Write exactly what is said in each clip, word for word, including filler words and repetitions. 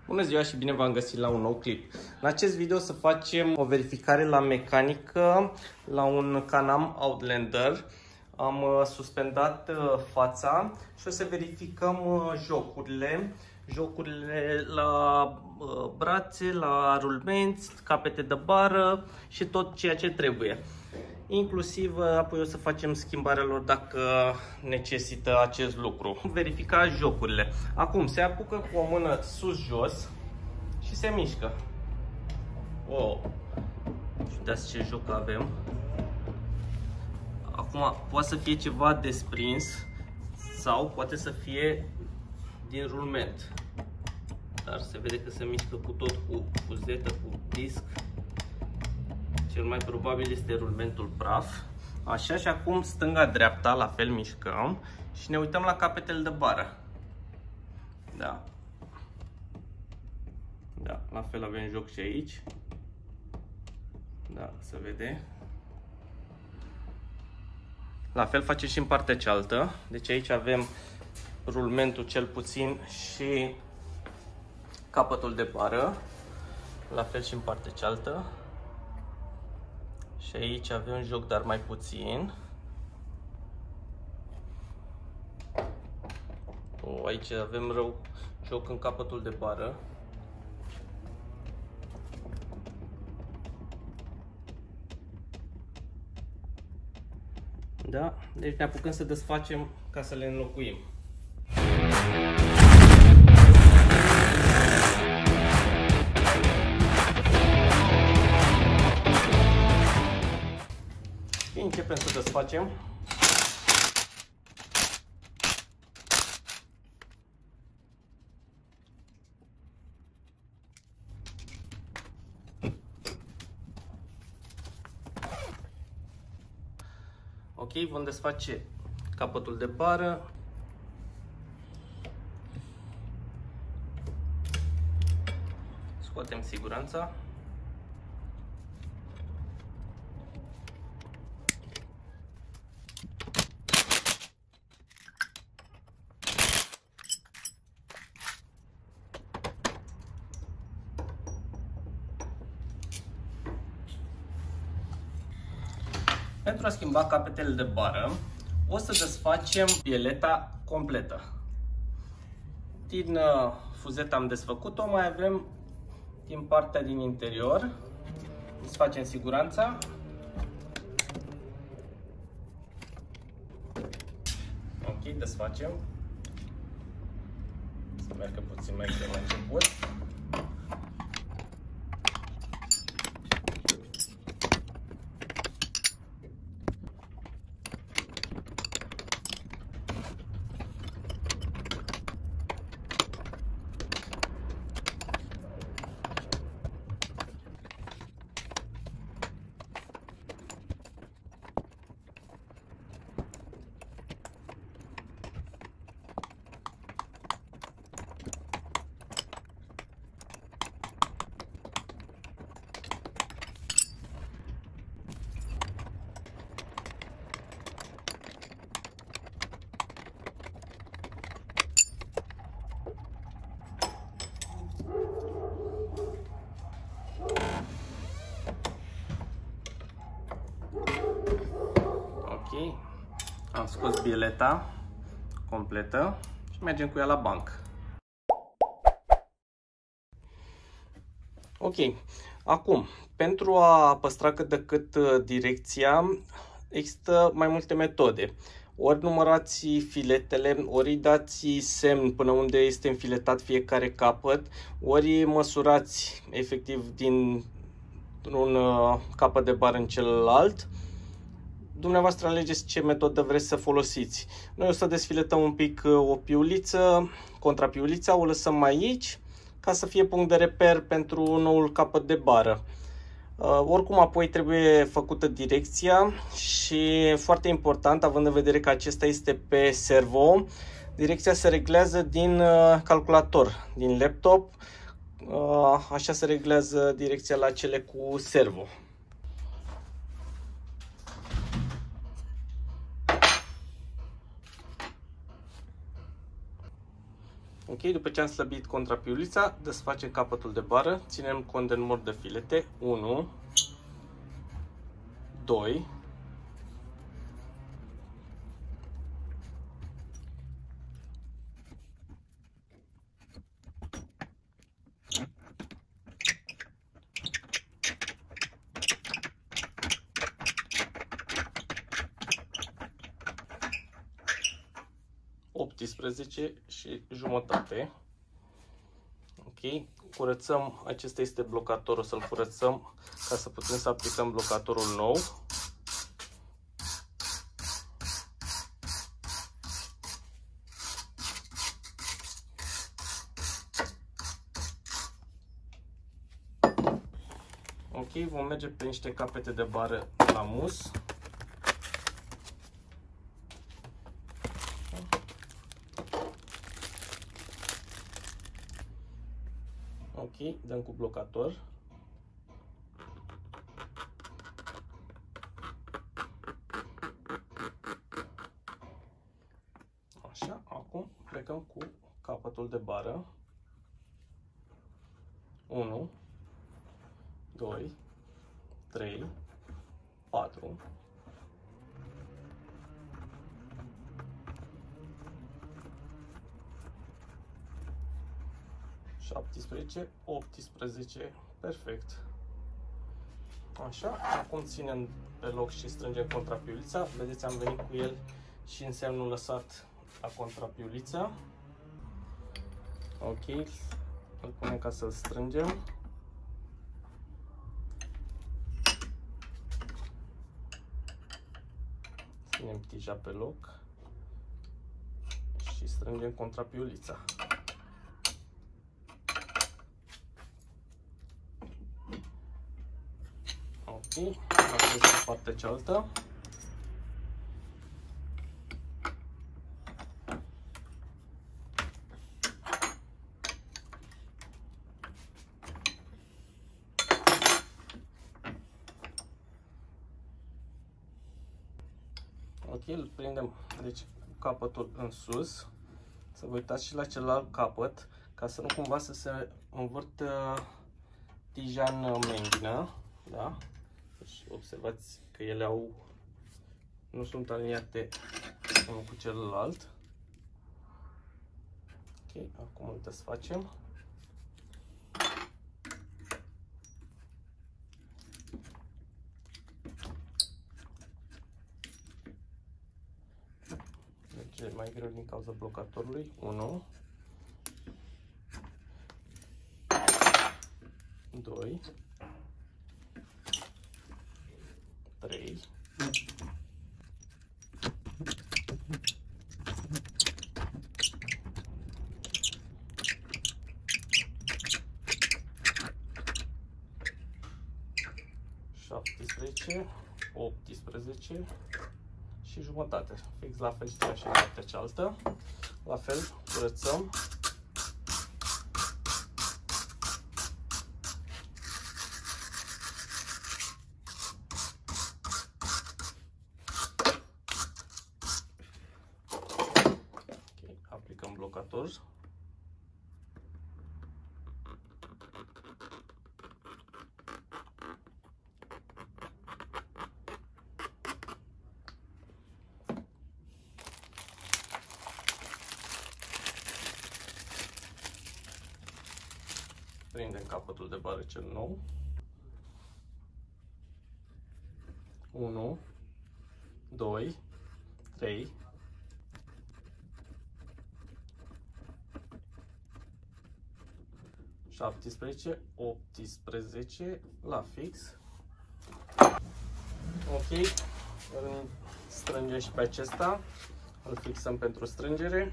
Bună ziua și bine v-am găsit la un nou clip. În acest video o să facem o verificare la mecanică la un Can-Am Outlander. Am suspendat fața și o să verificăm jocurile. Jocurile la brațe, la rulmenți, capete de bară și tot ceea ce trebuie. Inclusiv apoi o să facem schimbarea lor dacă necesită acest lucru. Verifica jocurile. Acum se apucă cu o mână sus-jos și se mișcă. Wow! Uitați ce joc avem. Acum poate să fie ceva desprins sau poate să fie din rulment. Dar se vede că se mișcă cu tot, cu fuzetă, cu disc. Cel mai probabil este rulmentul praf. Așa, și acum stânga-dreapta, la fel mișcăm și ne uităm la capetele de bară. Da. Da, la fel avem joc și aici. Da, se vede. La fel face și în partea cealaltă. Deci aici avem rulmentul cel puțin și capătul de bară. La fel și în partea cealaltă. Și aici avem joc, dar mai puțin. O, aici avem rău joc în capătul de bară. Da? Deci ne apucăm să desfacem ca să le înlocuim. Începem să desfacem. Ok, vom desface capătul de bară. Scoatem siguranța. Pentru a schimba capetele de bară, o să desfacem pieleta completă. Din uh, fuzeta am desfăcut-o, mai avem din partea din interior. Desfacem siguranța. Ok, desfacem. Să meargă puțin mai greu la început. Am scos bieleta completă și mergem cu ea la bancă. Ok, acum, pentru a păstra cât de cât direcția, există mai multe metode. Ori numărați filetele, ori dați semn până unde este înfiletat fiecare capăt, ori măsurați efectiv din un capăt de bară în celălalt. Dumneavoastră alegeți ce metodă vreți să folosiți. Noi o să desfiletăm un pic o piuliță, contrapiulița, o lăsăm aici ca să fie punct de reper pentru noul capăt de bară. Uh, oricum apoi trebuie făcută direcția și foarte important, având în vedere că acesta este pe servo, direcția se reglează din uh, calculator, din laptop, uh, așa se reglează direcția la cele cu servo. Ok, după ce am slăbit contrapiulița, desfacem capătul de bară, ținem cont de număr de filete, unu, doi, optsprezece și jumătate. Ok, curățăm, acesta este blocatorul, să-l curățăm ca să putem să aplicăm blocatorul nou. Ok, vom merge pe niște capete de bară la mus. Ok, dăm cu blocator. Așa, acum plecăm cu capătul de bară. unu, doi, trei, patru, șaptesprezece, optsprezece, perfect. Așa, acum ținem pe loc și strângem contrapiulița. Vedeți, am venit cu el și în semnul lăsat la contrapiulița. Ok, îl punem ca să-l strângem. Ținem tija pe loc și strângem contrapiulița. Ok, acum pe partea cealaltă. Ok, îl prindem deci cu capătul în sus. Să vă uitați și la celălalt capăt, ca să nu cumva să se învârtă tija în menghină, da? Deci observați că ele au, nu sunt aliniate unul cu celălalt. Ok, acum îl desfacem. Merge mai greu din cauza blocatorului. unu, doi, trei, șaptesprezece, optsprezece și jumătate. Fix la fel și în partea cealaltă. La fel, curățăm. Okay, aplicăm blocator. Prindem capătul de bară cel nou. unu, doi, trei, șaptesprezece, optsprezece, la fix. Ok, îl strângem și pe acesta, îl fixăm pentru strângere.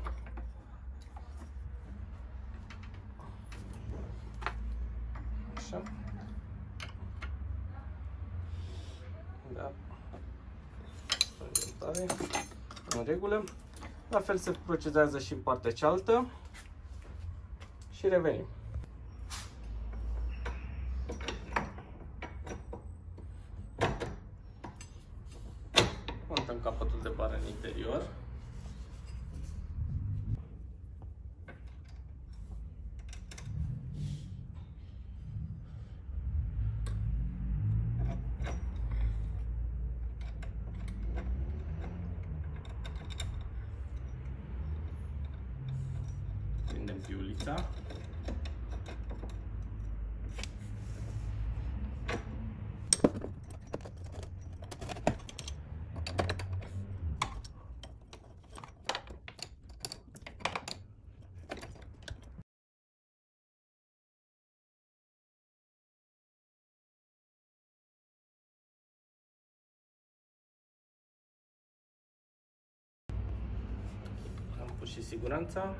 Așa. Da. Strângem tare. În regulă. La fel se procedează și în partea cealaltă. Și revenim. Montăm capătul de bară în interior. pigulița. Am pus și siguranța.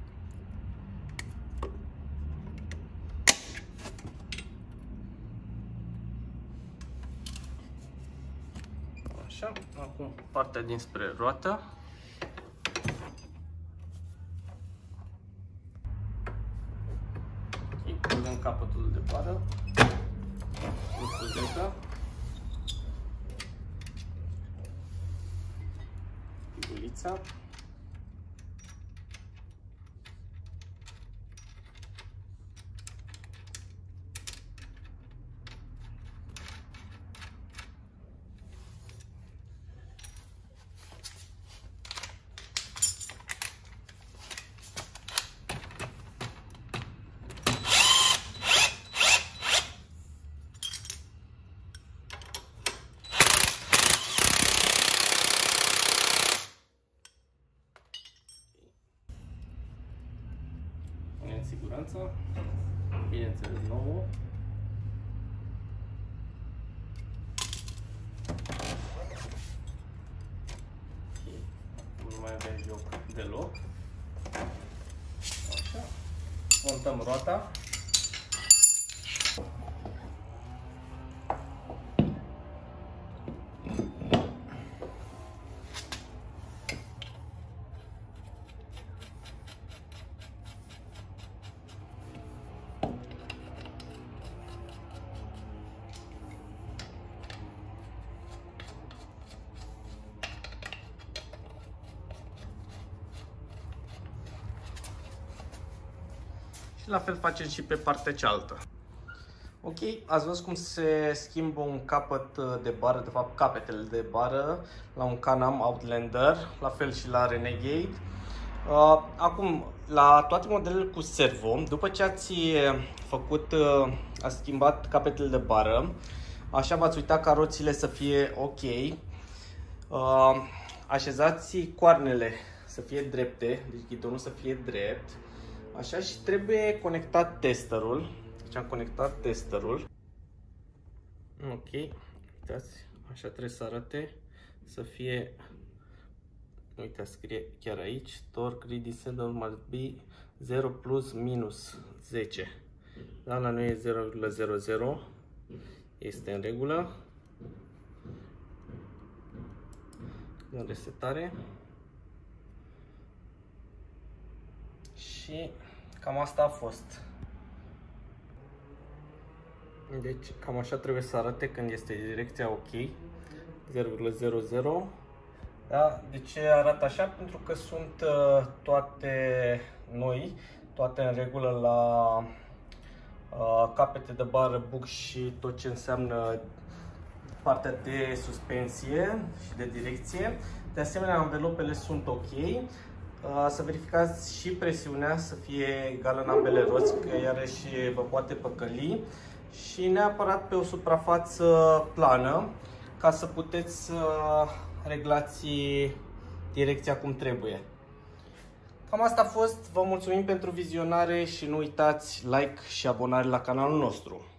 Așa, acum partea dinspre roată. Ok, punem capătul de bară. Infuzetă. Pigulița. Punem siguranța, bineînțeles nouă. Nu mai avem joc deloc. Așa. Montăm roata. Și la fel facem și pe partea cealaltă. Ok, ați văzut cum se schimbă un capăt de bară, de fapt capetele de bară, la un Can-Am Outlander, la fel și la Renegade. Uh, acum, la toate modelele cu servo, după ce ați făcut, uh, ați schimbat capetele de bară, așa v-ați uitat ca roțile să fie ok. Uh, așezați coarnele să fie drepte, deci ghidonul să fie drept. Așa, și trebuie conectat testerul. Deci am conectat testerul. Ok, uitați, așa trebuie să arate, să fie, uite, scrie chiar aici, torque ready saddle must be zero plus minus zece. Da, la noi e zero virgulă zero zero, este în regulă. În resetare. Și cam asta a fost. Deci cam așa trebuie să arate când este direcția ok. zero virgulă zero zero. Da? De ce arată așa? Pentru că sunt uh, toate noi, toate în regulă la uh, capete de bară, buc și tot ce înseamnă partea de suspensie și de direcție. De asemenea, anvelopele sunt ok. Să verificați și presiunea să fie egală în ambele roți, că iarăși vă poate păcăli, și neapărat pe o suprafață plană, ca să puteți să reglați direcția cum trebuie. Cam asta a fost, vă mulțumim pentru vizionare și nu uitați like și abonare la canalul nostru.